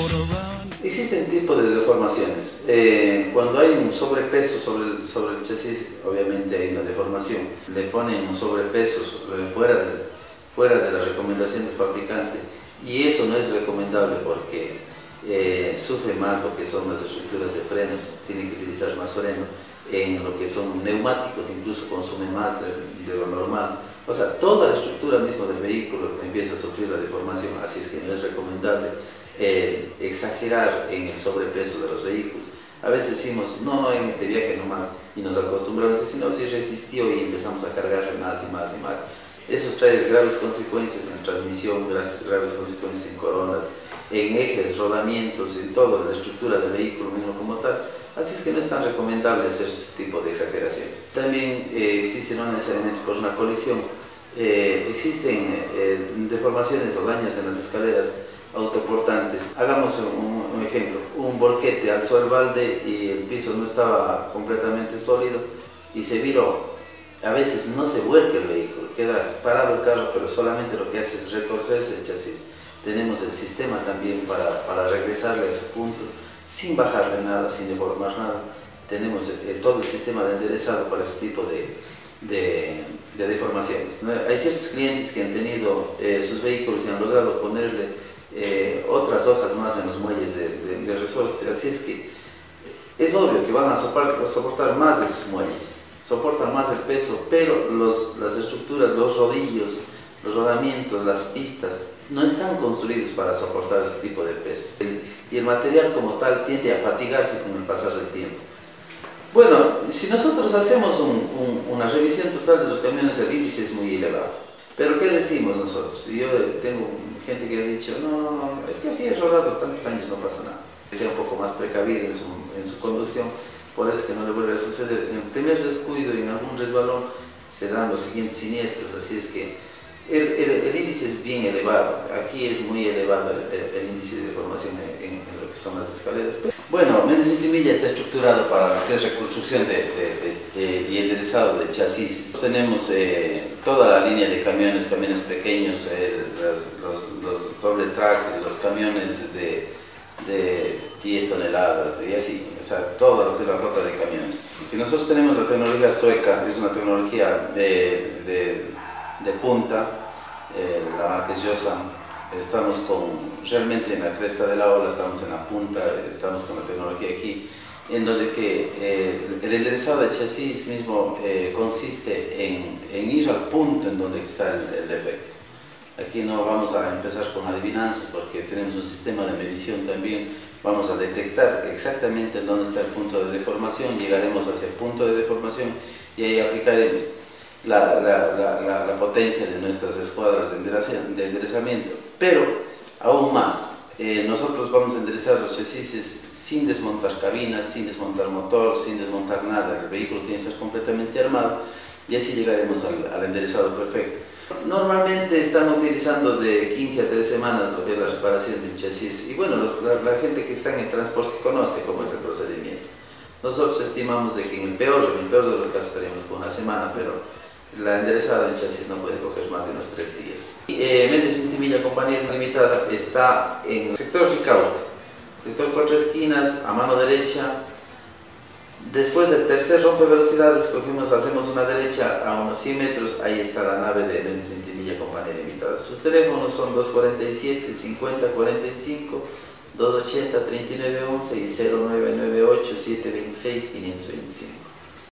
Existen tipos de deformaciones. Cuando hay un sobrepeso sobre el chasis, obviamente hay una deformación. Le ponen un sobrepeso fuera de la recomendación del fabricante, y eso no es recomendable porque sufre más lo que son las estructuras de frenos, tienen que utilizar más freno. En lo que son neumáticos incluso consume más de lo normal. O sea, toda la estructura misma del vehículo empieza a sufrir la deformación, así es que no es recomendable exagerar en el sobrepeso de los vehículos. A veces decimos, no, en este viaje nomás, y nos acostumbramos a decir, no, si resistió, y empezamos a cargarle más y más y más. Eso trae graves consecuencias en transmisión, graves consecuencias en coronas, en ejes, rodamientos, en toda la estructura del vehículo mismo como tal. Así es que no es tan recomendable hacer este tipo de exageraciones. También existen, no necesariamente por una colisión, existen deformaciones o daños en las escaleras autoportantes. Hagamos un ejemplo: un volquete alzó el balde y el piso no estaba completamente sólido y se viró. A veces no se vuelca el vehículo, queda parado el carro, pero solamente lo que hace es retorcerse el chasis. Tenemos el sistema también para regresarle a su punto, sin bajarle nada, sin deformar nada. Tenemos todo el sistema de enderezado para ese tipo de deformaciones. Hay ciertos clientes que han tenido sus vehículos y han logrado ponerle otras hojas más en los muelles de resorte, así es que es obvio que van a soportar más de esos muelles, soportan más el peso, pero las estructuras, los rodillos, los rodamientos, las pistas no están construidos para soportar ese tipo de peso, y el material como tal tiende a fatigarse con el pasar del tiempo. Bueno, si nosotros hacemos una revisión total de los camiones, el índice es muy elevado. Pero ¿qué decimos nosotros? Yo tengo gente que ha dicho, no, es que así es rodado, tantos años no pasa nada. Sea un poco más precavido en su conducción, por eso que no le vuelve a suceder. En el primer descuido y en algún resbalón se dan los siguientes siniestros, así es que el índice es bien elevado. Aquí es muy elevado el índice de deformación en lo que son las escaleras. Bueno, Méndez Vintimilla está estructurado para lo que es reconstrucción y enderezado de chasis. Tenemos toda la línea de camiones pequeños, los doble track, los camiones de 10 toneladas y así, o sea, todo lo que es la flota de camiones. Y nosotros tenemos la tecnología sueca, es una tecnología de punta, la marca es Josan. Estamos realmente en la cresta de la ola, estamos en la punta, estamos con la tecnología aquí, en donde el enderezado de chasis mismo consiste en ir al punto en donde está el defecto. Aquí no vamos a empezar con adivinanzas porque tenemos un sistema de medición también. Vamos a detectar exactamente en dónde está el punto de deformación, llegaremos hacia el punto de deformación y ahí aplicaremos la potencia de nuestras escuadras de enderezamiento. Pero aún más, nosotros vamos a enderezar los chasis sin desmontar cabinas, sin desmontar motor, sin desmontar nada. El vehículo tiene que estar completamente armado y así llegaremos al enderezado perfecto. Normalmente están utilizando de 15 a 3 semanas lo que es la reparación del chasis, y bueno, la gente que está en el transporte conoce cómo es el procedimiento. Nosotros estimamos de que en el peor de los casos estaríamos con una semana, pero la enderezada del chasis no puede coger más de unos 3 días. Méndez Vintimilla Compañía Limitada está en el sector Ricaurte, sector Cuatro Esquinas, a mano derecha. Después del tercer rompevelocidades hacemos una derecha a unos 100 metros, ahí está la nave de Méndez Vintimilla Compañía Limitada. Sus teléfonos son 247 50 45, 280 39 11 y 0998 726 525.